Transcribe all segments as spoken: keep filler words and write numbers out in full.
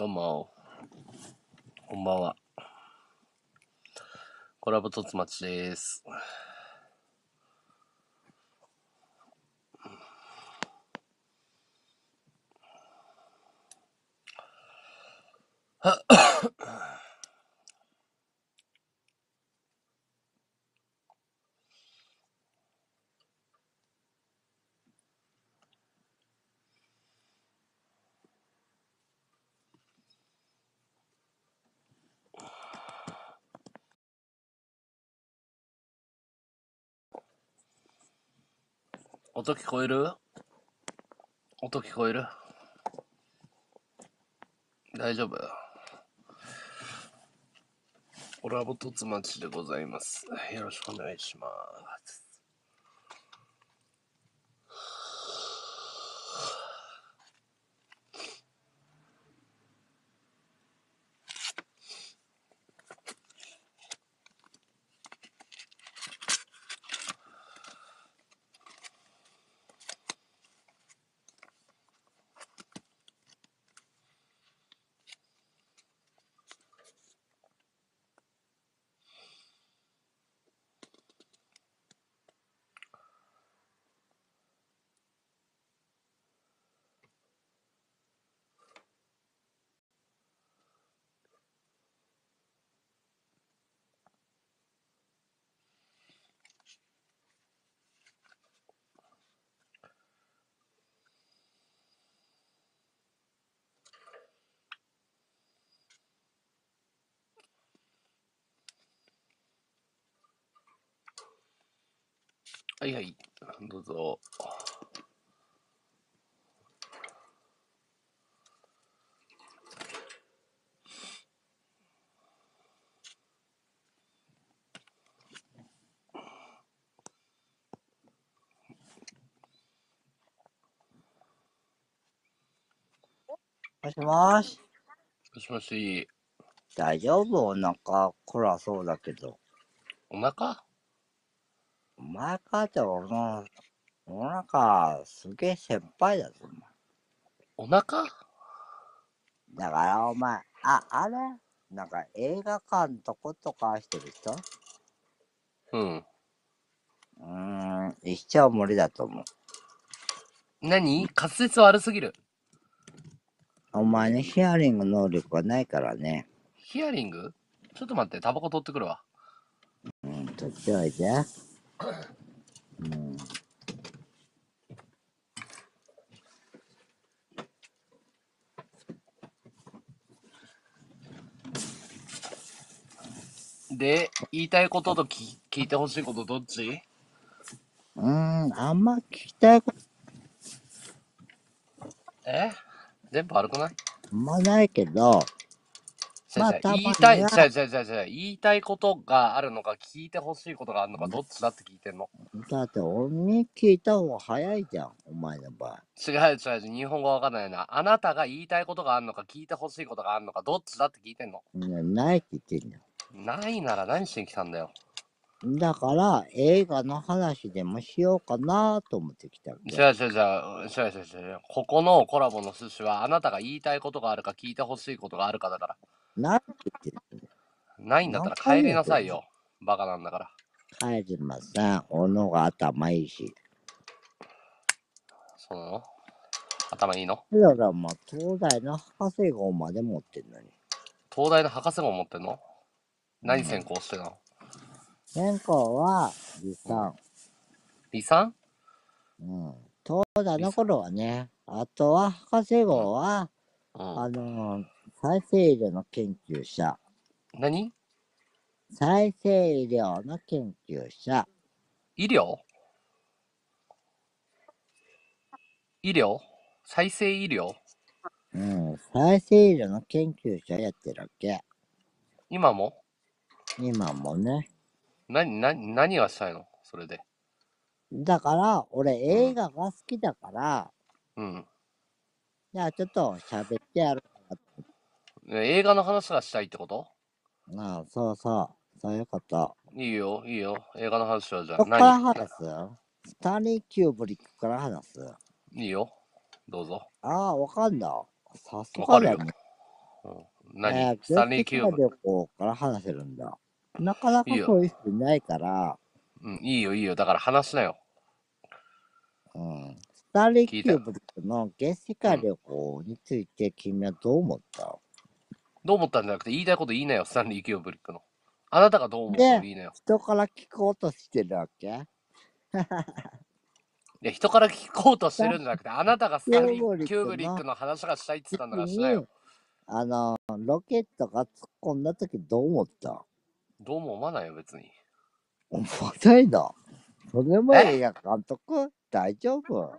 どうも、こんばんは。コラボとつまちです。音聞こえる？音聞こえる？大丈夫？コラボとつまちでございます。よろしくお願いします。はいはい、どうぞ。 もしもし。 もしもし。 大丈夫？お腹暗そうだけど。 お腹？ お前かって俺のお腹すげえ先輩だぞ、 お腹？ だからお前、あ、あれなんか映画館とことかしてる人？ うん。 うーん、一生無理だと思う。 何？滑舌悪すぎる。 お前ね、ヒアリング能力がないからね。 ヒアリング？ちょっと待って、タバコ取ってくるわ。 うん、取っておいて。うん。 で、言いたいこととき聞いてほしいことどっち？ うーん、あんま聞きたいことえ？電波悪くない？ あんまないけど、まあじゃじゃたま言いたい、 には、 じゃじゃじゃじゃ言いたいことがあるのか、聞いてほしいことがあるのか、どっちだって聞いてんの？ だって俺に聞いた方が早いじゃん、お前の場合。 違う違う違う、日本語わかんないな。あなたが言いたいことがあるのか、聞いてほしいことがあるのか、どっちだって聞いてんの？ ね、ないって言ってんじゃん。 ないなら何しに来たんだよ。 だから映画の話でもしようかなと思ってきたわけ。 違う違う違う、違う違う違う。ここのコラボの趣旨は、あなたが言いたいことがあるか、聞いてほしいことがあるかだから。 ないって言ってるんだよ。 ないんだったら帰りなさいよ。バカなんだから。 帰りません。おのが頭いいし。 そうなの？頭いいの？ だからもう東大の博士号まで持ってんのに。 東大の博士号持ってんの？何専うん、 攻してたの？ 専攻は理産。 理産？ うん。東大理産。 の頃はね。あとは博士号は、 うん。 あのー、再生医療の研究者。 何？ 再生医療の研究者。 医療？医療？再生医療？ うん。再生医療の研究者やってるわけ。 今も？ 今もね。 何、何、何がしたいのそれで。 だから、俺うん。 映画が好きだから、 うん。 じゃあちょっと喋ってやるか映画の話がしたいってこと？ な。うん、そうそう。そういうこと。 いいよ、いいよ。映画の話はじゃあどっか何？ ら話す？スタンリー・キューブリックから話す？ いいよ。どうぞ。 ああ、わかんだ。さすわかるよ。 がだね。 うん、 え何ー、 スタンリー・月世界キューブ。 旅行から話せるんだ。なかなかいいよ。 そういう人いないから、 うん、いいよ、いいよ。だから話しなよ。 うん。スタンリー・聞いたよ。 キューブリックの月世界うん。 旅行について君はどう思った？ どう思ったんじゃなくて、言いたいこと言いなよ、スタンリー・キューブリックの。あなたがどう思うかをで、 言いなよ。 人から聞こうとしてるわけ？ いや、人から聞こうとしてるんじゃなくて、あなたがスキュータンリー・ブリックキューブリックのの話がしたいっつったんだからしなよ。 時に、あの、ロケットが突っ込んだ時どう思った？ どうも思わないよ、別に。 思わないな。それもえ映画監督大丈夫？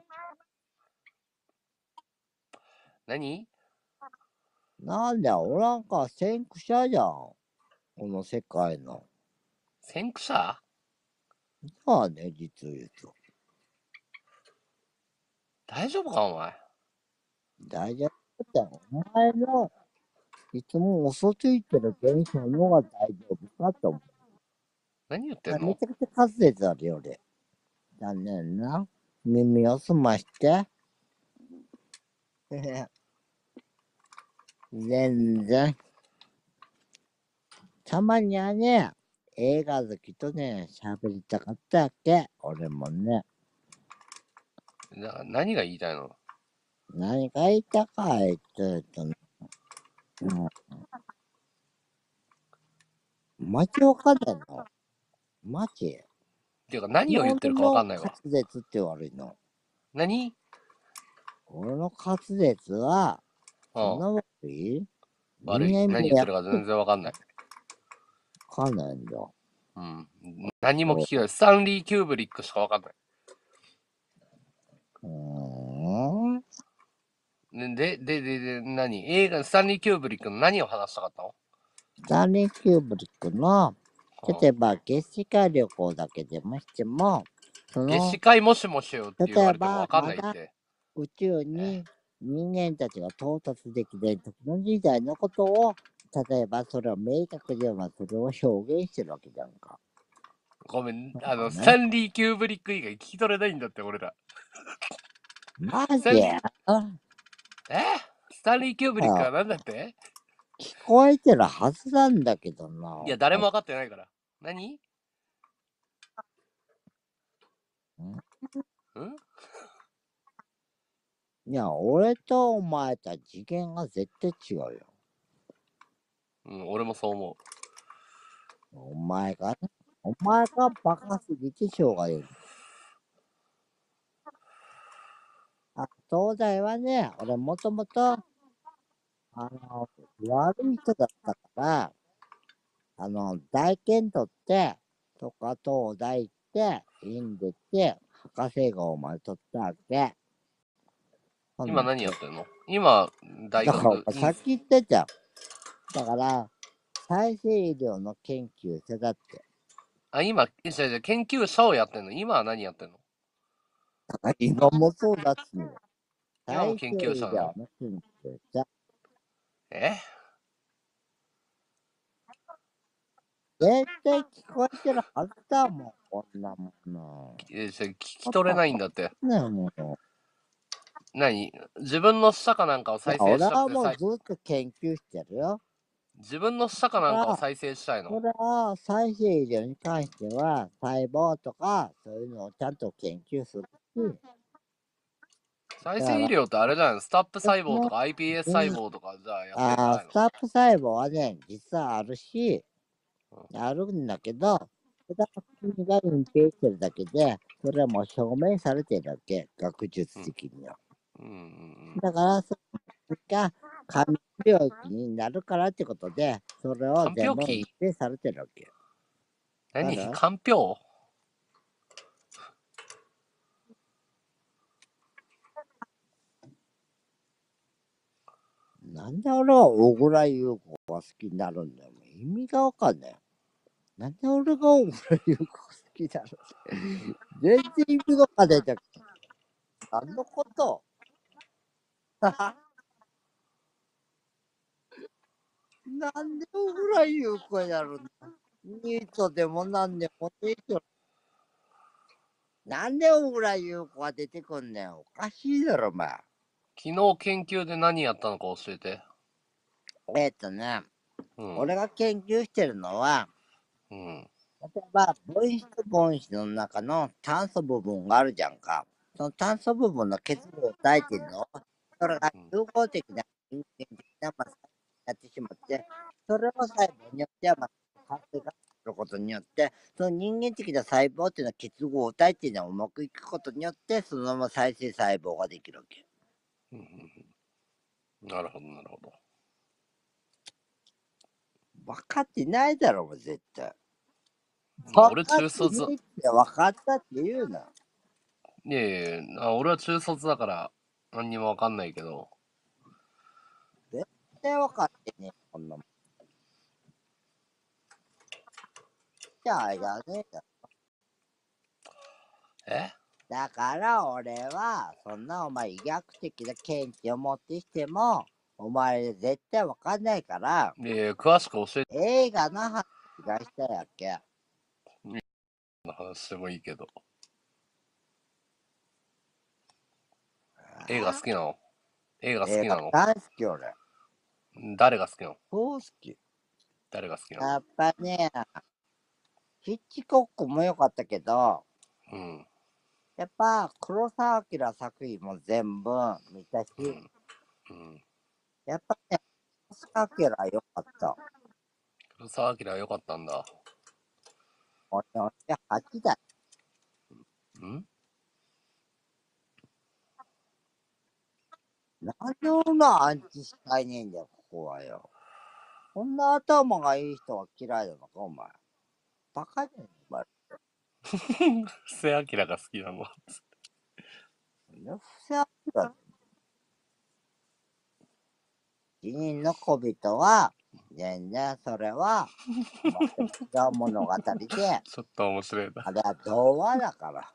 何なんだ、俺なんか先駆者じゃん。この世界の。 先駆者まあね、実を言うと。 大丈夫か、お前。 大丈夫だよ。お前のいつも嘘ついてる現象の方が大丈夫かと思何言ってう。 んのめちゃくちゃ滑舌あるよ、俺。残念な。耳を澄まして。全然。たまにはね、映画好きとね、喋りたかったわけ。俺もね。 な何が言いたいの？ 何か言いたかいって言うとね、もう、マジわかんないの。マジ。 っていうか、何を言ってるかわか俺のんないわ。 滑舌って悪いの。 何俺の滑舌は、 うん。 そんな悪い？ 悪い。 人間何言ってるか全然わかんない。 わかんないんだ。 うん。何も聞そきない。スタンリー・キューブリックしかわかんない。 う。うーん。 ねで、で、で、で、何映画、スタンリー・キューブリックの何を話したかったの？ スタンリー・キューブリックの、 うん。 例えば月世界旅行だけでもしても、そ月の、 次会もしもしよって言例えば、 われてもわかんまだないって。 宇宙えに人間たちが到達できない時の時代のことを、例えばそれを明確にはそれを表現してるわけじゃんか。 ごめん。あの、スタね。 ンリー・キューブリック以外聞き取れないんだって、俺ら。 マジ？ スタンリー、 あ、 えスタンリー・キューブリックは何だって？ 聞こえてるはずなんだけどな。 いや、誰も分かってないから。何んいや、俺とお前とは次元が絶対違うよ。 うん、俺もそう思お前がね、お前がバカすぎてしょうがない。あ、東大はね、俺もともと、あの、悪い人だったから、あの、大検取って、とか東大行って、院出て、博士号まで取ったわけ。 う。今ほんで、 何やってんの？今、大だから学、院、 さっき言ってたじゃん。だから、再生医療の研究者だって。 あ、今、じゃじゃ研究者をやってんの？今は何やってんの？ だから今もそうだっつうの。再今も研生医究者なの？ 療の研究者。 え絶対聞こえてるはずだもん、こんなもの。 えじゃ聞き取れないんだって。 ねえ、もう。 何自分の舌かなんかをいや、 再生したくてさい、 俺はもうずっと研究してるよ。 自分の舌かなんかをだから、 再生したいの？ それは再生医療に関しては、細胞とか、そういうのをちゃんと研究するし、 再だから、 生医療ってあれじゃないの？スタップ細胞と私の、 か アイピーエス 細うん、 胞とかじゃあやってんじゃあーないの？ スタップ細胞はね、実はあるし、 うんあるんだけど、ただ国が隠蔽してるだけで、それはもう証明されてるだけ、学術うん的には。 うんうんだから、それが紙領域になるからってことで、それをかんぴょ全部隠うき蔽されてるわけ。ある何かんぴょなんで俺は小倉優子が好きになるんだよ。意味がわかんない。なんで俺が小倉優子が好きになるんだよ。全然意味がわかんないじゃん。何のこと？なんで小倉優子になるんだ？ニートでもなんでもねえよ。なんで小倉優子が出てくんねん。おかしいだろ、お前。 昨日研究で何やったのか教えて。 えっとね、 うん。 俺が研究してるのは、 うん。 例えば、分子と分子の中の炭素部分があるじゃんか。その炭素部分の結合体っていうのを、それが融合的な人間的なまあ細胞になってしまって、それを細胞によってはまあ活性化することによって、その人間的な細胞っていうのは結合体っていうのはうまくいくことによって、そのまま再生細胞ができるわけ。 うんうん、なるほど、なるほど。 分かってないだろう、絶対。 俺分かって中卒。 ねって分かったって言うな。 いやいやいや、俺は中卒だから何にもわかんないけど。 絶対分かってねえ、こんなもん。じゃあ、あれだね。 えだから俺は、そんなお前医学的な見地を持ってしても、お前絶対分かんないから、 いやいや、詳しく教えて映画の話がしたやっけ。 の話してもいいけど。映画好きなの映画好映画きなの大好き俺。 誰が好きなのそう好き。 誰が好きなのやっぱね、ヒッチコックも良かったけど、 うん。 やっぱ黒澤明作品も全部見たし、 うん。うん。 やっぱね、黒澤明良かった。 黒澤明は良かったんだ。 俺、俺はちだ。 んなんで女アンチしかいねえんだよ、ここはよ。こんな頭がいい人は嫌いなのか、お前。バカじゃん、お前。 布施明が好きなの布施明。死人の小人は、全然それは、全く違う物語で、 ちょっと面白いな。 あれは童話だからって、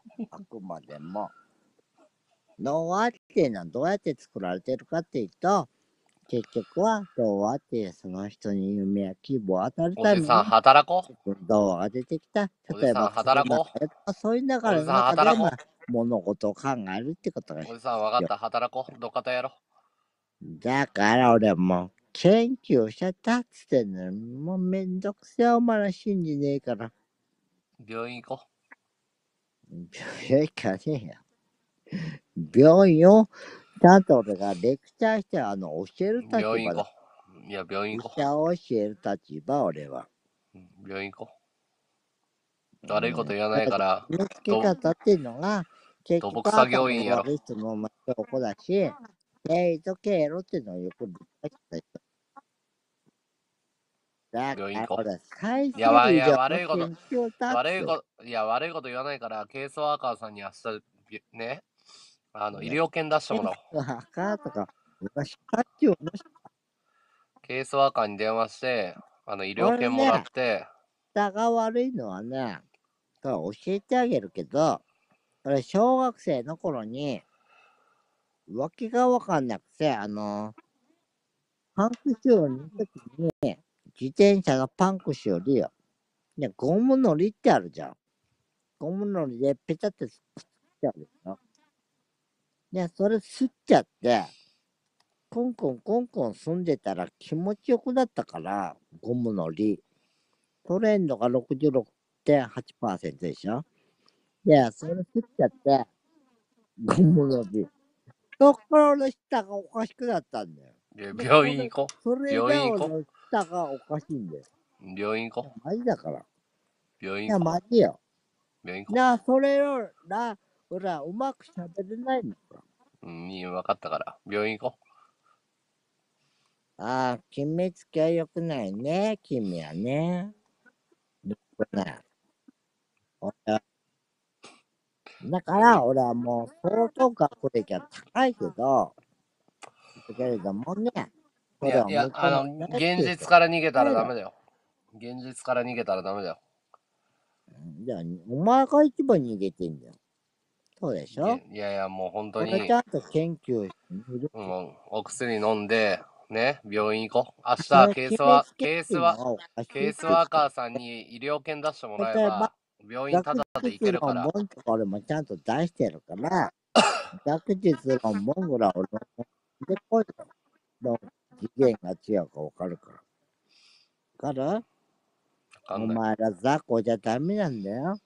あくまでも。童話っていうのはどうやって作られてるかっていうと、結局は童話っていうその人に夢や希望を与えるためにおじさん働こう童話が出てきた。 おじさん例えば、 働こう。そういう流れのおじさん中で、 働こまあ、物事を考えるってことがおじさん分かった働こう土方やろだから俺もう研究しちゃったっつってんのよ。もうめんどくせえお前ら信じねえから。 病院行こ病院行かねえよ。病院をちゃんと俺がレクチャーしてあの教えるう立場だ。 病院行こういや病院医行こ者を教える立場俺は。 う病院行こう悪いこと言わないだけどから決めつけ方っていうのが結土木作局頭業員やろが悪い人のまあ証拠だし、経緯と経路っていうのをよく理解した人。だから病院行こう俺再いやわいや生医療の悪いこと研究だっ悪いて。 こといや悪いこと言わないからケースワーカーさんに明日びねあの医ね療券出してもらおう赤とか、昔、カチュウのケースワーカーに電話してあの医療俺券もらっね、 て下が悪いのはね、教えてあげるけど、俺、小学生の頃に、わけがわかんなくて、あの、パンク修理の時に、自転車のパンク修理よ。ね、ゴムのりってあるじゃん。ゴムのりでペタってすっちゃうでしょ。ね、それすっちゃって、コンコンコンコン住んでたら気持ちよくなったから、ゴムのり。トレンドが ろくじゅうろくてんはちパーセント でしょ。で、それすっちゃって、ゴムのり。ところの下がおかしくなったんだよ。 いや病院行こそれ病院行こが俺の下がおかしいんだよ。 う病院行こマジだから。 う病いや、 院行こマジよ。 う病院行こなあ、それら、俺はうまく喋れないのか。 ううんいいよ分かったから病院行こああ、決めつけは良くないね、君はね。良くない。俺はだから、俺はもう相当学歴は高いけど、だけれどもね、 ういやいやあの現実から逃げたらダメだよ現実から逃げたらダメだよじゃあ、お前が一番逃げてんだよ。そうでしょ。 いやいやもう本当に俺ちゃんと研究してみる。 うん、お薬飲んで、ね、病院行こう。明それ日ケースは、 決めつけケースは、 っていうのはおかしいケースって言ってワーカーさんに医療券出してもらえ例えば、 ば、病院タ学ダで行け術るから。 論文とか俺もちゃんと出してるから、学術論文ぐらい俺もでこいよ。 次元が違うかわかるから。わかる？ わかんない。 お前ら雑魚じゃダメなんだよ。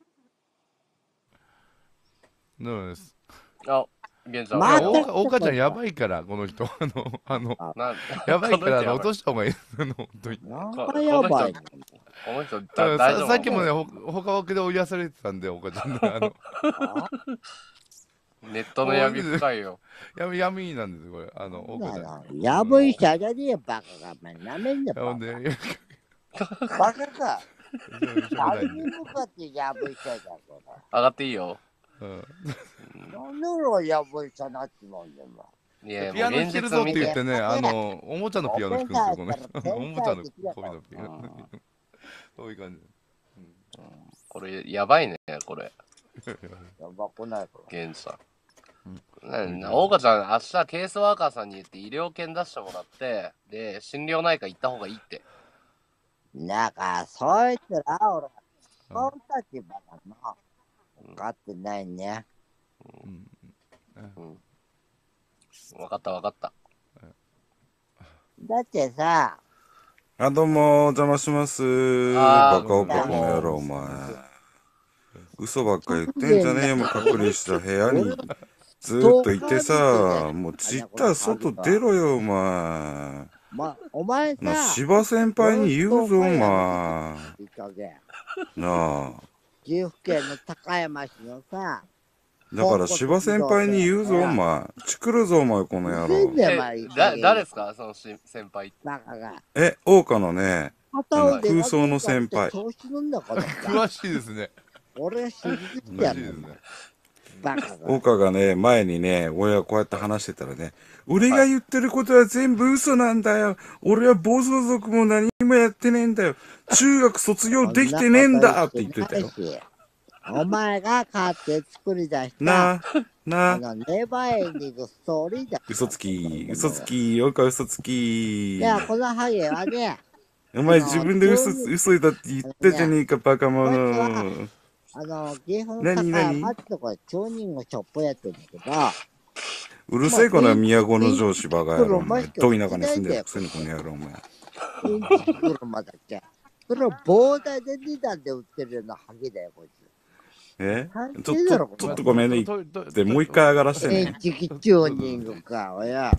そうです。 あ、現在、 またいや、おおかちゃんやばいから、この人。あの、あの、 あなやばいから、あの、 この人やばい落とした方がいい。あの、本当に。 なんこかやばいの。 この人あだ大丈夫ささっきもね、ほ他枠で追い出されてたんで、おかちゃんね。あの、 あネットの闇深いよ。 闇、闇なんです、これ。あの、おかちゃん。 なのやぶ医者じゃねえよ、バカが。お前なめんなほんで、 バいやカ。バカか。 しょうしょうがない誰んでに向かってやぶ医者だこ上がっていいよ。 うんれ。なんで俺がやぶ医者になっちまうんだよ、 いや、 ピアもう現ノ弾けるぞっ実見て。 て言ってね、あの、おもちゃのピアノ弾くんですよ、この人。 天才おもちゃの天才恋のピアノうん。 そういう感じ。 これ、やばいね、これ。 やばくないかゲンさうんん。な大川ちゃん、明日ケースワーカーさんに言って医療券出してもらって、で、心療内科行った方がいいって。 ら。なんか、そいつら、俺、その立場だな。分かってないね。 うんうん。わかったわかった。 だってさ、 あ、どうも、お邪魔します。 あーバカオカこの野郎、お前。嘘ばっか言ってんじゃねえよ、もう隔離した部屋に。ずーっといてさ、もうちったら外出ろよ、お前。 ま、お前な、 さ、 芝先輩に言うぞ、お前。 いい加減。 なあ。 岐阜県の高山市のさ、 だから芝先輩に言うぞ、お前。チクるぞ、お前、この野郎。 え、だ、誰ですかそのし先輩。 バカが。 え、大岡のね、 片腕が空想の先輩調子乗んだから詳しいですね。 俺が信じてやる詳しいですね。 バカが。 大岡がね、前にね、俺がこうやって話してたらね、俺が言ってることは全部嘘なんだよ。俺は暴走族も何もやってねえんだよ。中学卒業できてねえんだって言ってたよ。 お前が勝って作り出したなあ、なああ。 のネバーエンディングストーリーだ。 嘘つき、嘘つき、大岡嘘つき。 いや、このハゲはね、 お前自分で嘘つ、嘘だって言ったじゃねえか、バカ者。 あの、岐阜の何高何山ってとこでチューニングショップやってるんだけど、 うるせえこの都の上司バカ野郎。お前まあど田舎に住んでるくせにこの野郎、お前。 インチ車だっけ。それを膨大でにだんで売ってるようなハゲだよ、こいつ。 え関ちょ係だろっと、ちょっとごめんね。 ととで、もう一回上がらしてインね。 チキチューニングか、おや。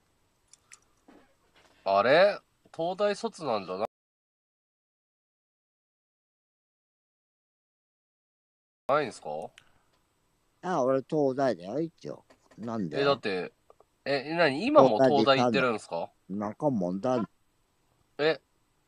あれ東大卒なんじゃないないんすかあ、俺東大だよ、一応。なんでえ、だって、え、なに今も東大行ってるんすかなんか問題。 え、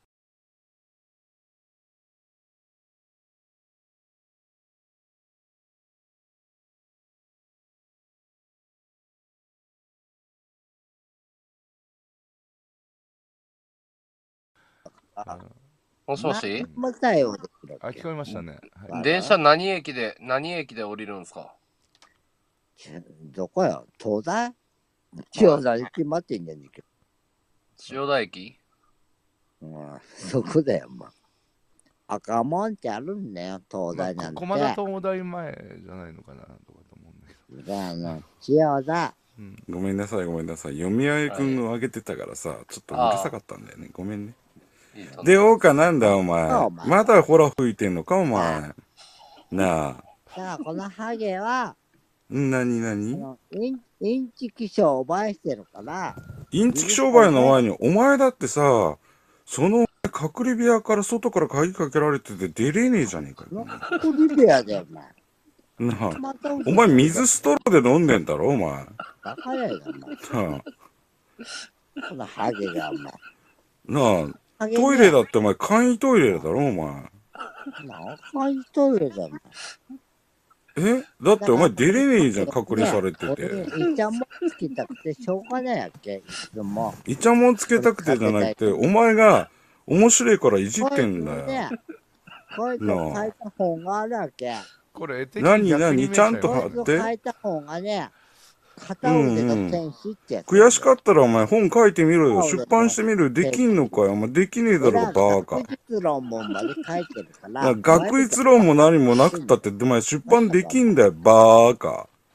もしもしまたよ、できるあ、聞こえましたね。はい。 電車何駅で、何駅で降りるんすかどこよ、東大千代田に決まってんじゃねえけ千代田駅ど。うん、そこだよ、まあ。赤門ってあるんだよ、東まあ大なんて。 駒田東大前じゃないのかなとかと思うんだけど。 であの、千代田。 うん。 ごめんなさい、ごめんなさい。読み合いくんの上げてたからさ、ちょっとうるさかったんだよね。ごめんね。 いいとで、大岡なんだ、お前あお。前まだほら吹いてんのか、お前。なあ。 だからこのハゲは、 んなになあにのインインチキ商売してるから、 インチキ商売の前に、お前だってさ、その隔離部屋から外から鍵かけられてて出れねえじゃねえかよ。 クリベアだよ、お前。 なあ。 またお前水ストローで飲んでんだろ、お前。 バカやよ、お前。 なあ。 このハゲが、お前。 なあ。 ハゲねトイレだってお前簡易トイレだろ、お前。 なんかいトイレだ、お前。 えだってお前出れねえじゃん、隔離されてて。 俺、イチャモンつけたくてしょうがないやっけ、いつも。 イチャモンつけたくてじゃなくて、お前が面白いからいじってんだよ。 こいつを書いた本があるわけ。 これ、絵的何に逆に何ちゃんと見えこいつを書いた本がね、片腕の天使ってやつ。 悔しかったらお前本書いてみろよ。出版してみろよ。できんのかよ。お前できねえだろ、バーカ。 学術論文まで書いてるから。 学術論も何もなくったって、お前出版できんだよ、バーカ。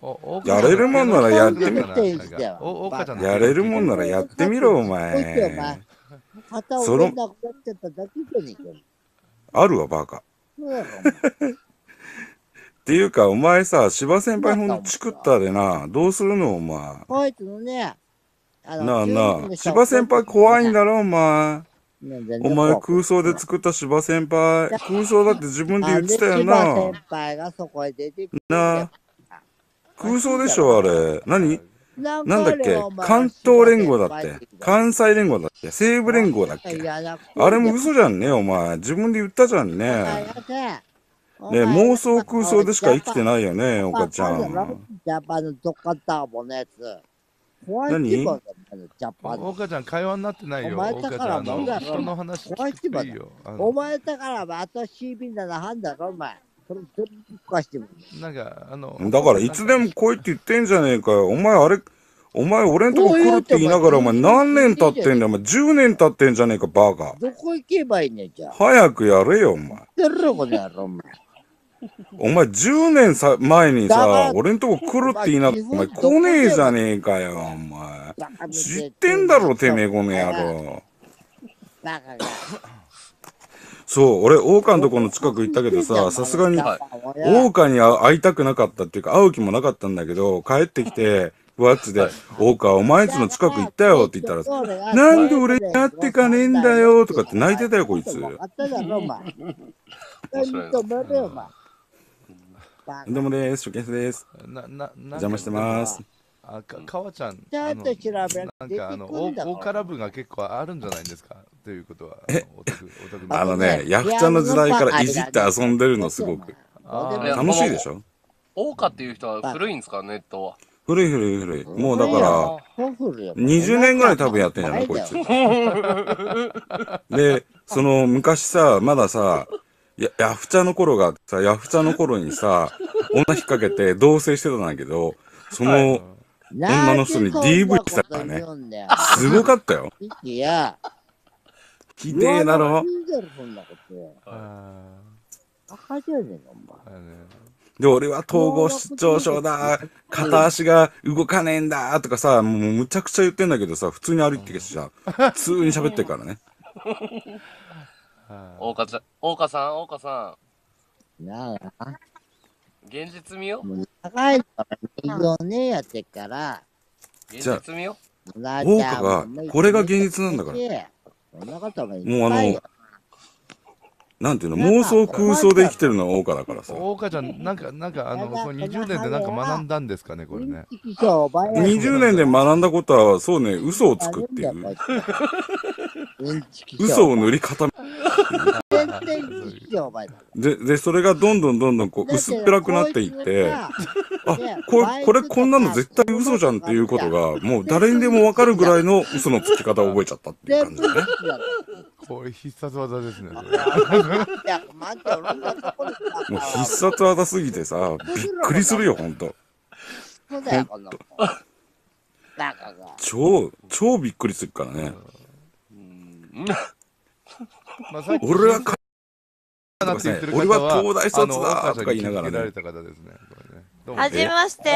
おやれるもんならやってみなんかおおかちゃんのやれるもんならやってみろ、おこいつお前前。肩をその上なくなっちゃっただけじゃねえかよ。 あるわ、バカ。 そうだろ、お前。 っていうか、お前さ、芝先輩ほんとチクったでな。どうするの、お前。 こいつのね、あなあなあ、 中年の人芝先輩怖いんだろ、お前。 ね全然お前怖く空想で作った芝先輩。空想だって自分で言ってたよなんでな。 芝先輩がそこへ出てくるんなだよあ。空想でしょ、あれ。何ななんだっけ関東連合だって。関西連合だっけ西部連合だっけあれも嘘じゃんね、お前。自分で言ったじゃんね。ね妄想空想でしか生きてないよね、おかちゃん。 ジャパンのどっかターボのやつ。 何ジャパンおかちゃん会話になってないよ。 お前おかちゃんあだからもうの人の話聞くていいよ。あのお前だからまた シービーならはんだろ、お前。それ全部かしても。 なんかあのだからいつでも来いって言ってんじゃねえかよ。お前あれ、お前俺んとこ来るって言いながらお前何年経ってんだよ。お前じゅうねん経ってんじゃねえか、バカ。 どこ行けばいいねん、じゃあ。 早くやれよ、お前。 やるよ、この野郎、お前。 お前じゅうねんさ前にだからさ、俺んとこ来るって言いながら、お前来ねえじゃねえかよ、お前。知ってんだろ、てめえこの野郎。 バカが。 そう、俺、大川のとこの近く行ったけどさ、さすがに、大川に会いたくなかったっていうか、会う気もなかったんだけど、帰ってきて、ふわっちで、大川、お前んちの近く行ったよって言ったら、なんで俺に会ってかねえんだよとかって泣いてたよ、こいつ。 あっただろ、お前。認めろよ、お前。 どうもです、初見です。 なな邪魔してます。 あかかわちゃん、 ちゃんと調べなんかあの大大辛部が結構あるんじゃないですかということは。 えお得お得あのね、ヤフちゃんの時代からいじって遊んでるのすごく。楽しいでしょ大岡っていう人は古いんですか、ネットは。 古い古い古い。もうだから、にじゅうねんぐらい多分やってんじゃないこいつ。で、その昔さ、まださ、や、ヤフチャの頃がさ、ヤフチャの頃にさ、女引っ掛けて同棲してたんだけど、その女の人に ディーブイ したからね。すごかったよ。 いや、 ひでえだろ。 バカじゃねえの、お前。 で、俺は統合失調症だ、片足が動かねえんだ、とかさ、もうむちゃくちゃ言ってんだけどさ、普通に歩いてきてさ、普通に喋ってるからね。 大岡ちゃん、大岡さん、大岡さん。なあ。 現実見よ。 高いのからよねんやってっから。 現実見よ。 大岡が、これが現実なんだから。もうあの、なんていうの、妄想空想で生きてるのは大岡だからさ。 大岡ちゃん、なんか、なんか、あの、そのにじゅうねんでなんか学んだんですかね、これね。 にじゅうねんで学んだことは、そうね、嘘をつくっていう。嘘を塗り固めで、で、それがどんどんどんどんこう薄っぺらくなっていって、あ、これ、これこんなの絶対嘘じゃんっていうことが、もう誰にでもわかるぐらいの嘘のつき方を覚えちゃったっていう感じだね。 これ必殺技ですね。 もう必殺技すぎてさ、びっくりするよ、ほんと。超、超びっくりするからね。俺はか、俺は東大卒だとか言いながらね。 はじめまして、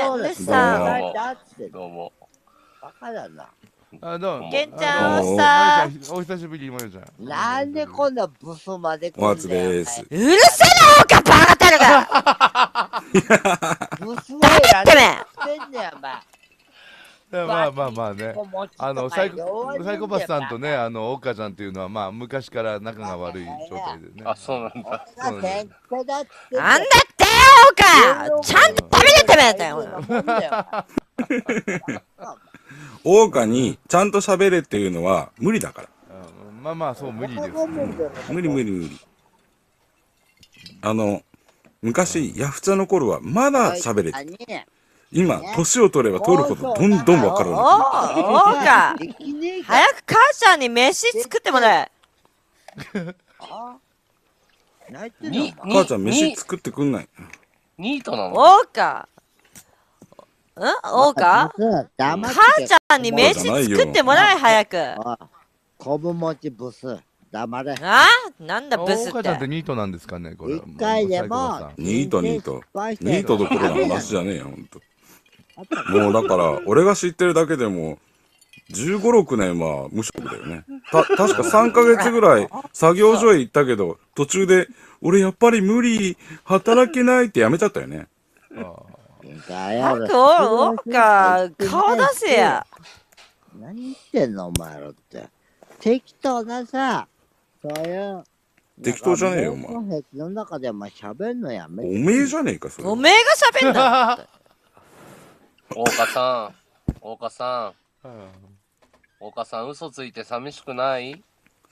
ルシさん。 どうも。 バカだな。 あ、どうも。 けんちゃん、おさお久しぶり、もよちゃん。 なんでこんなブスまでお初です。 うるせえな、おかバカたるが。 ブスはてめえ。 まあまあまあね、あのサイコサイコパスさんとね、あの岡ちゃんっていうのはまあ昔から仲が悪い状態でね。 あ、そうなんだ。 なんだっておか、ちゃんと食べれてめえだよ。 大岡にちゃんと喋れっていうのは無理だから。 まあまあそう無理です。 無理無理無理。あの昔ヤフチャの頃はまだ喋れて。今、年を取れば取るほどどんどんわかるの。 おおか、早く母ちゃんに飯作ってもらえ。 母ちゃん飯作ってくんない。 ニートなの？ おか。ん？おか？母ちゃんに飯作ってもらえ、早く。 こぶもちブス。 黙れ。 あなんだブスっ大岡ちゃんってて。 ニートなんですかね、これ。 一回でサイコパスもさん、 ニートニート。 ニニートどころの話じゃねえよ、ほんと。もうだから、俺が知ってるだけでも、じゅうご、ろくねんは無職だよね。た、確かさんかげつぐらい作業所へ行ったけど、途中で、俺やっぱり無理、働けないってやめちゃったよね。 だよ、俺早くおおか、顔出せや。 何言ってんの、お前らって。適当なさ、そういう。 適当じゃねえよお前前。のの中でお前喋んのやめおめえじゃねえか、それ。 おめえが喋んな。 大岡さん、大岡さん、大岡さん、嘘ついて寂しくない？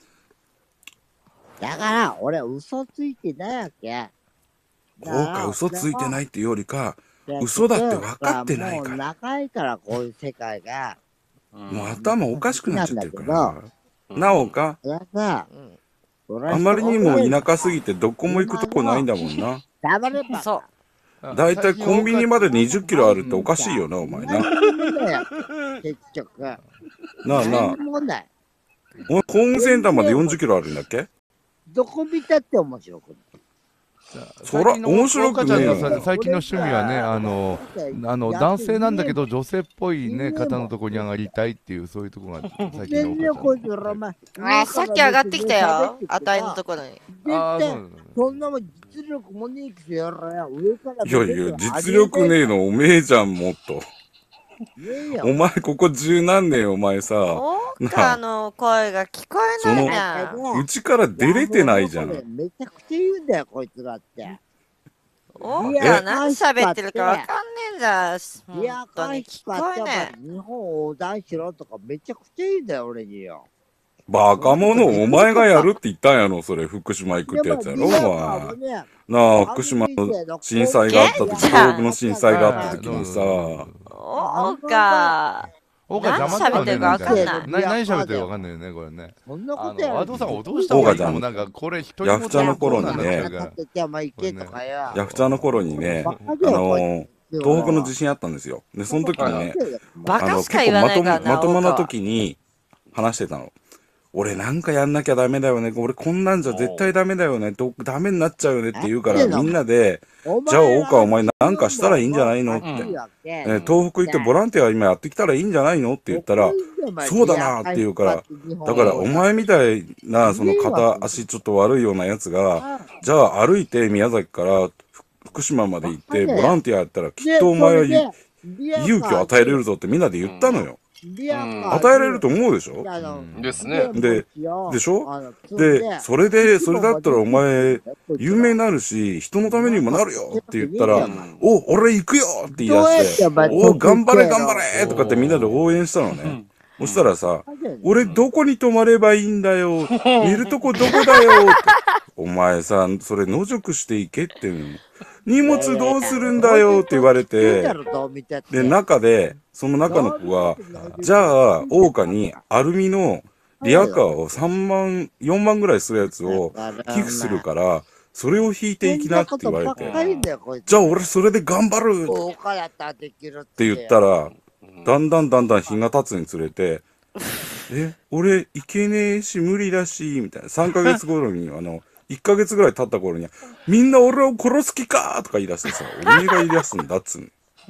だから、俺嘘ついてないわけ。 大岡嘘ついてないっていうよりか、嘘だって分かってないからもう長いから、こういう世界が。 もう頭おかしくなっちゃってるから。なおか、 俺さ、 あまりにも田舎すぎてどこも行くとこないんだもんな。 黙れば。 そう。 だいたいコンビニまでにじゅっキロあるっておかしいよな、お前な。な結局。 あなあ。 何もない。 お前ホームセンターまでよんじゅっキロあるんだっけ？ どこ見たって面白くない。 そら、面白くねえ大岡ちゃんのよ。 さ最近の趣味はね、あの、あの男性なんだけど女性っぽいね方のとこに上がりたいっていうそういうとこが最近の全然岡ちこいつら、お前。 あ、さっき上がってきたよ。あたいのところに。 ゃん。ああ、 絶対そうなの。 そんなもん実力もねえくせやらや。上からいやいや、実力ねえのおめえじゃん、もっと。お前ここ十何年お前さ、 大岡の声が聞こえないな。 うちから出れてないじゃん。 めちゃくちゃ言うんだよ、こいつらって。 大岡何喋ってるかわかんねえんだ。 いや、 本当にかい聞こえね日本横断しろとかめちゃくちゃ言うんだよ、俺によ。 バカ者、お前がやるって言ったんやろ、それ、福島行くってやつやろ、お前。なあ、福島の震災があった時、東北の震災があった時にさ、 え。大岡。 大岡邪魔だよね。 何喋ってるかわかんない何何喋ってるかわかんないよね、これね。 そんなあことやの、和藤さんが脅した方がいいかも。なんか、これ、一人ヤフチャの頃にねじゃあ、まあ、行けとかよ。 ヤフチャの頃にね、あの、東北の地震あったんですよ。で、その時にね、 バカあの、 しか言わ結構まとも、 ないからな。 まともな大岡時に話してたの。俺なんかやんなきゃダメだよね。俺こんなんじゃ絶対ダメだよね。どダメになっちゃうよねって言うから、みんなで、じゃあ大川お前なんかしたらいいんじゃないのって。えー東北行ってボランティア今やってきたらいいんじゃないのって言ったら、そうだなって言うから、だからお前みたいなその片足ちょっと悪いようなやつが、じゃあ歩いて宮崎から福島まで行ってボランティアやったらきっとお前はゆ勇気を与えれるぞってみんなで言ったのよ。与えられると思うでしょ？ ですね。 で、でしょ？で、それで、それだったらお前、有名になるし、人のためにもなるよって言ったら、お、俺行くよって言い出して、お、頑張れ頑張れとかってみんなで応援したのね。そしたらさ、俺どこに泊まればいいんだよ。いるとこどこだよって。お前さ、それ野宿していけっていうの。荷物どうするんだよって言われて、で、中で、その中の子が、じゃあ、大岡にアルミのリアカーをさんまん、よんまんぐらいするやつを寄付するから、それを引いていきなって言われて、じゃあ俺それで頑張るって言ったら、だんだんだんだん日が経つにつれて、え、俺行けねえし無理だし、みたいな。さんかげつ頃に、あの、いっかげつぐらい経った頃に、みんな俺を殺す気かとか言い出してさ、おめえが言い出すんだっつうの。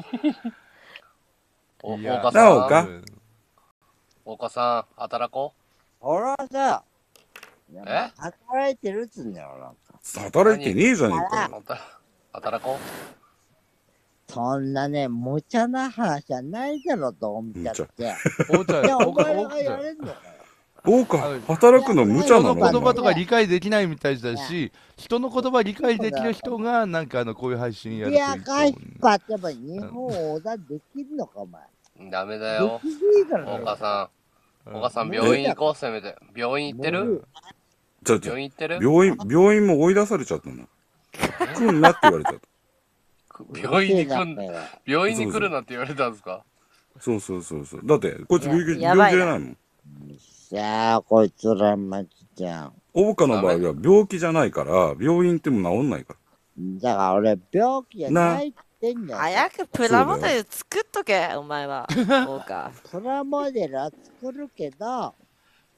おいや大岡さなおかん、大岡さん、働こ俺はさ、 え働いてるっつうんだよ、なんか。 働いてねえじゃねえかよ。 う。働働こそんなね、無茶な話じゃないだろ、どう見たって。 大ちゃん、 いや、お大前らが岡やれんのかよ。 大岡、働くの無茶なの？ 人の言葉とおか理解できないみたいだし、人の言葉理解できる人が、なんかあの、こういう配信やるといいと思ういや、かいっぱってば日本横断できるのか、お前。 う。ダメだよ。 できねえから大ね。 岡さん、大岡さん、病院行こう、せめて。病院行ってるちょちょ病院行ってる病院、病院も追い出されちゃったの。来んなって言われちゃった。 病院に来ん、病院に来るなって言われたんですか？ そうそうそうそう。だって、こいつ病気、 や病気やばいなじゃないもん。 さあ、こいつらマジじゃん。 大岡の場合は病気じゃないから、病院行っても治んないから。 だから俺、病気じゃないって言ってんだよ。 早くプラモデル作っとけ、お前は。大岡。 プラモデルは作るけど、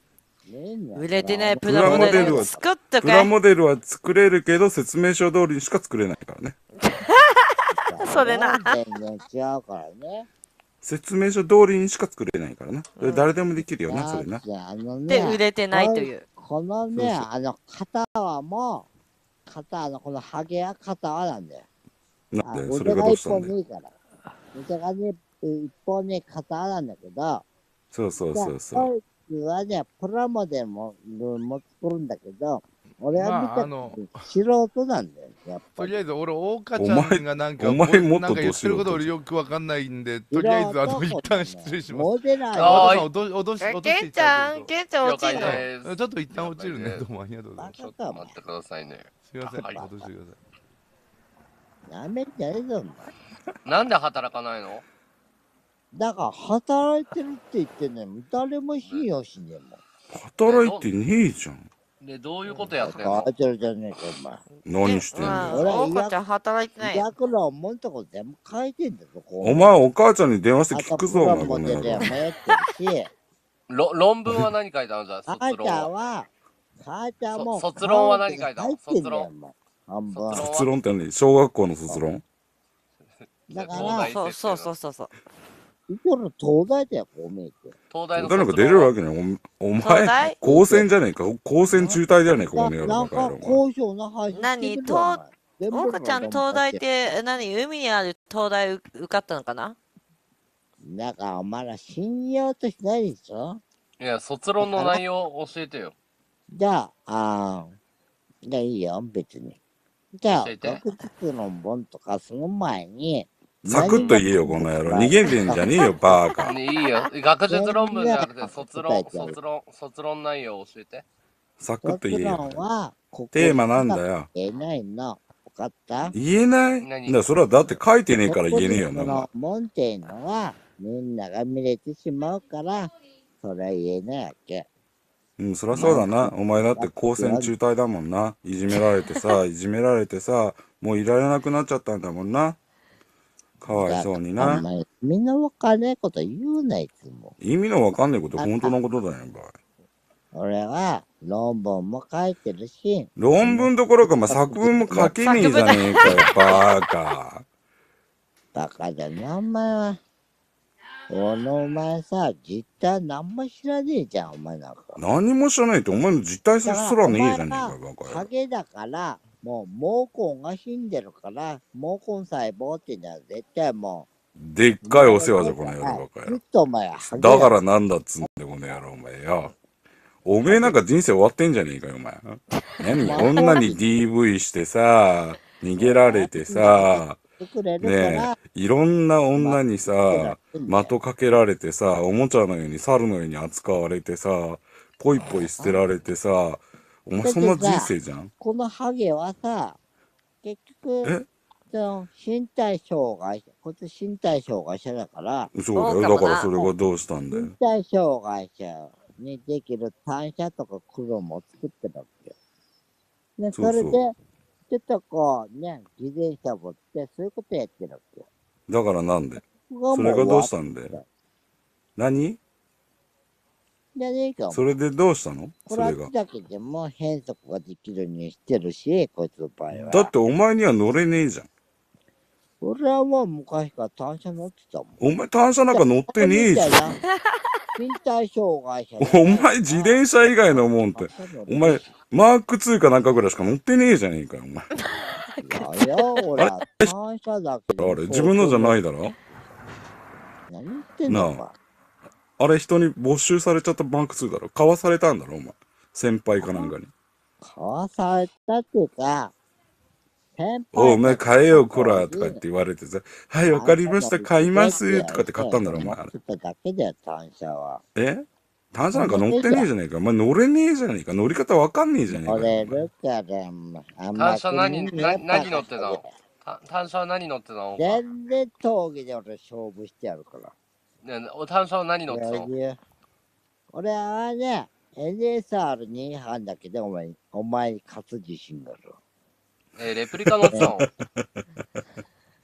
売れてないププララモモデルはデル作っとプラけ。 モデルは作れるけど説明書通りにしか作れないからね。 それな。 全然違うからね。 説明書通りにしか作れないからな。それ誰でもできるよな、それな。 あので、売ね、 れてないという。 このね、 そうそうあの、型はもう、型、あの、このハゲや型はなんだよ。 なんで、 あそれがどう腕が一したんだよ。 本でいいから。腕がね、一本ね、型はなんだけど、 そうそうそうそこいつはね、プラモデルもも作るんだけど、俺は見たまああの素人なんだよ、やっぱり。 とりあえず俺大花ちゃんがなんかお前お前もっとなんか言ってることど素人俺よくわかんないんで、とりあえずあの一旦失礼します。 モデラーあよあ、脅し脅しえ、 脅していケンちたけどゃん、ケンちゃん落ちんの了解ですちょっと一旦落ちるね。どうもありがとうございます。 ちょっと待ってくださいね。 すいません、 はい戻してください。 なめんじゃねえぞ、お前。 なんで働かないの？ だから働いてるって言ってんのに、誰も信用しねえもん。 働いてねえじゃん。 で、どういうことやってんの？ 働いてるじゃねえか、お前。 何してんだよ。 俺は大花ちゃん働いてないよ。 役論もんとこ全部書いてんだぞ、こう。 お前お母ちゃんに電話して聞くぞ、お前あとプラモデルやこの野郎。 もやってるし、 ろ論文は何書いたの？じゃあ、 母ちゃん卒論は。 は、母ちゃんも、 そ卒論は何書いたの入ってんだよ卒論もう半分。 卒卒論って何？小学校の卒論？ だから東大、 そうそうそうそうそう。 一応の東大だよ、こう見えて。 東大の誰か出れるわけない。おお前東大、 高専じゃねえか。高専中退じゃねえか、この野郎なんかバカ野郎。 交渉の話何してるよお前全部の大花ちゃん東大って何海にある東大受受かったのかな。 だからお前ら信用としないでしょ。 いや、卒論の内容教えてよ。 じゃあ、あーじゃあいいよ、別に。じゃあ教え、て学術論本とかその前に、 サクッと言えよ、この野郎。逃げてんじゃねえよ、バーカ。 ね、いいよ。学術論文じゃなくて、卒論、卒論、卒論内容教えて。 サクッと言卒え論よ。 は、ここテーマなんだよ。 言えないの。分かった？ 言えない。 何だからそれはだって書いてねえから言えねえよな。 この門っていうのは、みんなが見れてしまうから、それは言えないわけ。 うん、そりゃそうだな。お前だって高専中退だもんな。いじめられてさ、いじめられてさ、もういられなくなっちゃったんだもんな。かわいそうにな。 お前みんなわかんないこと言うな、いつも。 意味のわかんないこと本当のことだよ、バイ。 俺は論文も書いてるし、 論文どころか、まあ、作文も書けねえじゃねえかよ、バーカ。 バカだな、お前は。俺のお前さ、実態何も知らねえじゃん、お前なんか。 何も知らないって、お前の実体すらねえじゃねえかよ、バカよ。 影だから、もう毛根が死んでるから、毛根細胞っていうのは絶対もでっかいお世話じゃ、この野郎、バカずっよ。 とお前はハゲだからなんだっつうんだよ、この野郎、お前よ。おめえなんか人生終わってんじゃねえかよ、お前。何女に ディーブイ してさ、逃げられてさ、 作れるかねら、 え、いろんな女にさ、的かけられてさ、おもちゃのように猿のように扱われてさ、ポイポイ捨てられてさ、お前そんな人生じゃん。 このハゲはさ、結局、 えその身体障害者、こいつ身体障害者だから、 そうだよ。だからそれがどうしたんだよ身。体障害者にできる単車とか黒も作ってるわけよ。で、 そうそうそれで、ちょっとこうね、自転車持って、そういうことやってるわけよ。 だからなんでそそれがどうしたんだよ。何じゃねえか、 それでどうしたのそれがこれあっち。だけでも変則ができるようにしてるし、こいつの場合は。 だってお前には乗れねえじゃん。 俺はもう昔から単車乗ってたもん。 お前単車なんか乗ってねえじゃん。 身体障害者。 お前自転車以外のもんって、お前マークツーかなんかぐらいしか乗ってねえじゃねえかよ、お前。 いやよ、俺は単車だけど。 あれ、自分のじゃないだろ何言ってんのお前。 あれ、人に没収されちゃったマークツーだろ買わされたんだろお前。先輩かなんかに。 買わされたっていうか、先輩おお前買えよ、こらとかって言われてさ、はい、わかりました、買いますとかって買ったんだろお前。あれ乗ってただけだよ、単車は。 え単車なんか乗ってねえじゃねえか。お前乗れねえじゃねえか。乗り方わかんねえじゃねえか。 乗れるから、あんま単車何、な何乗ってたの？た単車は何乗ってたの？ 全然闘技で俺勝負してやるから。 ね、単車は何乗ってたの？ 俺はね、エヌエスアールに 班だけでお前お前に勝つ自信がある。 えーレプリカ乗ってたの？ レ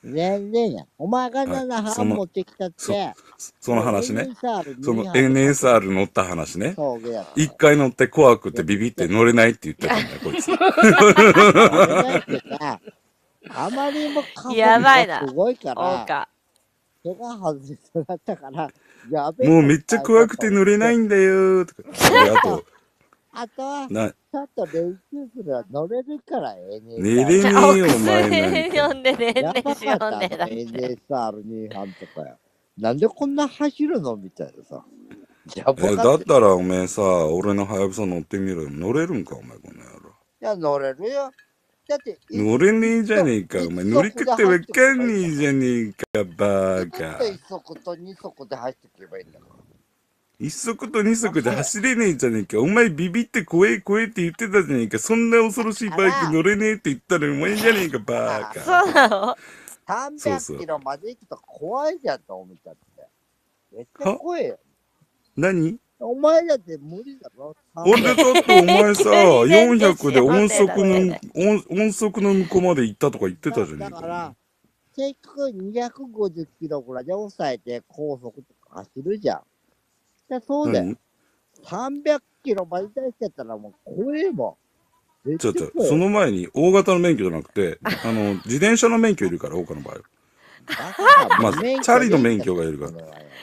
全然やん。お前がはいななそのはん持ってきたっそて、 その話ね。 エヌエスアールにその班エヌエスアール 乗った話ね。 そうやった一回乗って怖くてビビって乗れないって言ってたんだよ、こいつ。 乗れないってさ、あまりにもカやばいなすごいかおら、 か。 手が外れそうだったから、やべえ。 もうめっちゃ怖くて乗れないんだよーとか。で、あと、 あとは、 な、 ちょっと練習すれば乗れるから、エヌエスアール。 寝れねえよ、お前なんか。 読んでねやばか練習った読んでだっエヌエて。 スアールに 班とかや。なんでこんな走るのみたいなさ。やばえ、 かっ。 だったらおめえさ、俺のハヤブサ乗ってみろよ。乗れるんか、お前、この野郎。 いや、乗れるよ。だって、 乗れねえじゃねえか、お前。乗り方わかんねえじゃねえか、バーカ。 いっ速とに速で走っていけばいいんだから。 一足と二足で走れねえじゃねえか。お前ビビって怖え怖えって言ってたじゃねえか。そんな恐ろしいバイク乗れねえって言ったのお前じゃねえか、バーカ。 そうなのさんびゃくキロまで行くと怖いじゃんと思っちゃって。めっちゃ怖いよ。 何お前だって無理だろ。 ほんでだってお前さ、よんひゃくで音速の、音音速の向こうまで行ったとか言ってたじゃねえか。 だから、結局にひゃくごじゅっキロぐらいで抑えて高速とか走るじゃん。でそうだよ。さんびゃくキロまで出しちゃったらもう怖えもん。 ちょっと、その前に大型の免許じゃなくて、あの、自転車の免許いるから、岡の場合。まず、チャリの免許がいるから。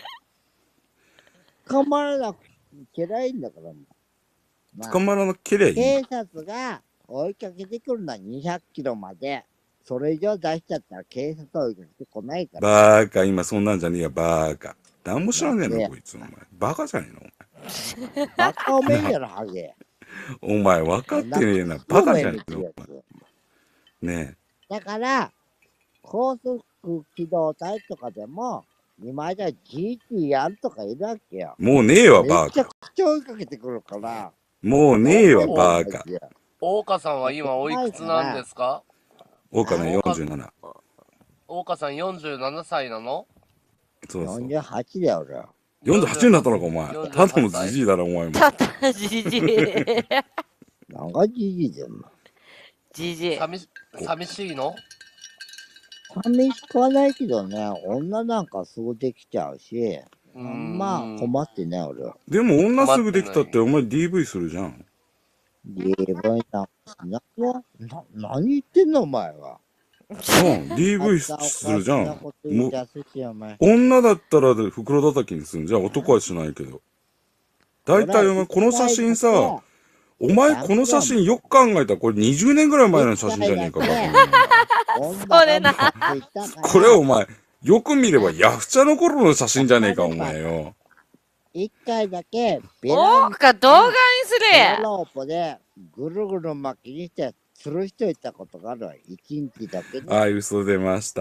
捕まらなくちゃいけないんだから。まあ、 捕まらなけりゃいい。 警察が追いかけてくるのはにひゃくキロまで。それ以上出しちゃったら警察追いかけてこないから。 バーカ、今そんなんじゃねえや、バーカ。なんも知らねえの、こいつ、お前。バカじゃねえの、お前。 バカおめえやろ、ハゲ。 お前、分かってねえな。バカじゃねえの、お前。ねえ。だから、高速機動隊とかでも、今じゃ ジーティー やるとかいるわけよ。 もうねえわ、バーカ。 めちゃくちゃ追いかけてくるから。 もうねえわ、バーカ。 大岡さんは今おいくつなんですか？ 大岡ね、よんじゅうなな。 大岡さんよんじゅうななさいなの？ そうそう。 よんじゅうはちだよ、俺は。 よんじゅうはちになったのか、お前。ただのじじいだろ、お前も。 ただじじい。 なんかじじいだよ。 じじい。 寂し、寂しいの？ 寂しくはないけどね、女なんかすぐできちゃうし、まあ困ってね、俺は。 でも女すぐできたってお前 ディーブイ するじゃん。 ディーブイ なんかな、何言ってんのお前は。 うん、ディーブイ するじゃん。もう女だったら袋叩きにするんじゃん。男はしないけど。だいたいお前この写真さ、お前この写真よく考えたらこれにじゅうねんぐらい前の写真じゃねえか。 それな。 これお前、よく見ればヤフチャの頃の写真じゃねえか、お前よ。 一回だけベランダ動画にするや。 ロープでぐるぐる巻きにして吊るしといたことがあるわ。一日だけ。 あ、嘘出ました。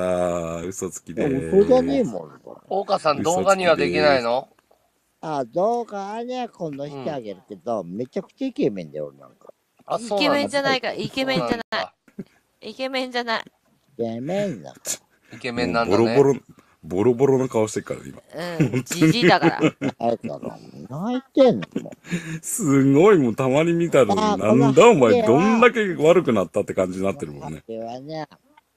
嘘つきでーす。 嘘じゃねえもん。 大岡さん動画にはできないの？ あ、動画はね、今度してあげるけど、うん、めちゃくちゃイケメンだよ、なんか。 あ、イケメンじゃないか、イケメンじゃない。イケメンじゃない。 イケメンだか。 イケメンなんだね。 ボロボロ、ボロボロの顔してるから、今。 うん、じじいだから。 泣いてんのもう。すごい、もうたまに見たら、なんだお前、どんだけ悪くなったって感じになってるもんね。 はね、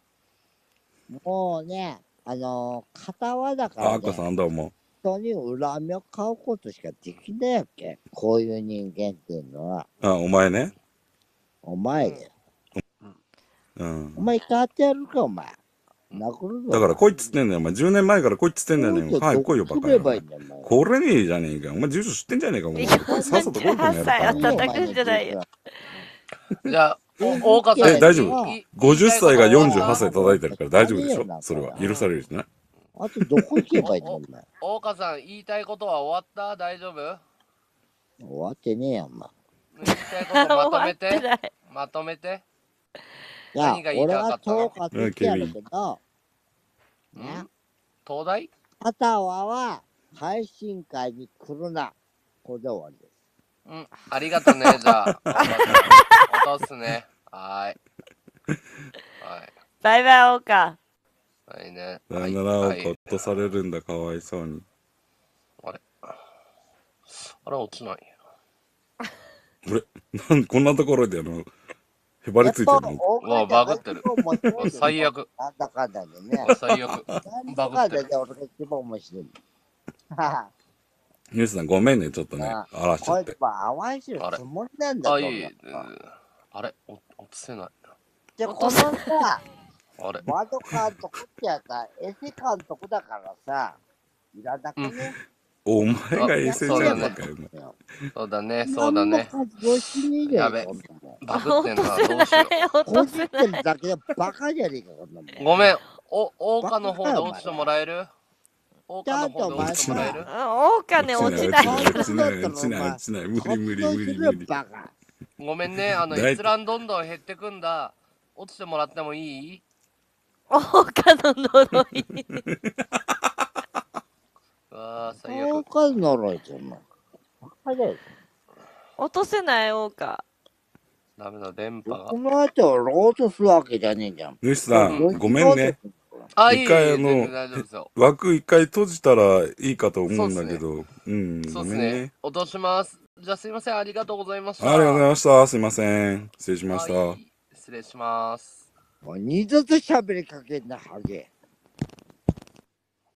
もうね、あのー、片輪だから、ね。 あ、赤さんだ、お前。 人に恨みを買うことしかできないわけ。こういう人間っていうのは。 あ、お前ね。 お前だよ。 うん。 お前変わってやるか、お前。殴るぞ。 だから来いっつってんだよ、お前。じゅうねんまえから来いっつってんだよね。はい、来いよ、バカ野郎。これねえじゃねえか。お前住所知ってんじゃねえか、もう。さっさと来いこの野郎。 叩くんじゃないよ。 じゃあ、大岡さん。 え、大丈夫 ?ごじゅっさいがよんじゅうはっさい叩いてるから大丈夫でしょそれは。許されるしね。 あとどこ行けばいいのお前。 大岡さん、言いたいことは終わった？大丈夫？ 終わってねえやん、ま。 言いたいことまとめて。まとめて。 いや、俺は統括してやるけど、 ね。東大？ あたわは配信会に来るな。これで終わりです。 うん、ありがとね、じゃあ。落とすね。はい。はい。 バイバイ、大岡。 はいね。 さよなら、おか落とされるんだ、かわいそうに。 あれあれ、落ちない。 あれなんでこんなところであの、 へばりついてるの？ うわ、バグってる。うわ最悪。 なんだかんだでねう。わ最悪。 なんバグってるだかんだで。俺が一番面白い。 ニュースさんごめんね、ちょっとね、 あ荒らしちゃって。 こいつは淡いしるつもりなんだあ、 ぞ。 いい。う俺はんあれお落とせない。 じゃあこのさ、 あれワード監督ってやつはエセ監督だからさ、いらなくね。 お前が衛星じゃんあのかよ。 そうだね、そうだね。 何も活動しねえじゃやべんこんなもんバグってんな、どうしよ落ことじってせない。 るだけでバカじゃねえか、こんなもん。 う。ごめん、お、大花の方で落ちてもらえる大花の方で落ちてもらえるお金落ちないから。 落ちない、落ちない、落ちない。無理無理無理無理。 バカ。 ごめんね、あの、 大閲覧どんどん減ってくんだ。落ちてもらってもいいお金の呪い。 うわー、最大悪。 数呪いじゃん。バカだよ。 落とせない大花。 ダメだ、電波がこ。の後をロードするわけじゃねえじゃん。 ニュースさん、ごめんね。 あ、いい、 一回あの全然大丈夫ですよ。 枠一回閉じたらいいかと思うんだけど。うん、 そうですごめんねね。。落とします。じゃあすいません、ありがとうございました。 ありがとうございました。すいません。失礼しました。 はい失礼します。 もう二度と喋りかけんな、ハゲ。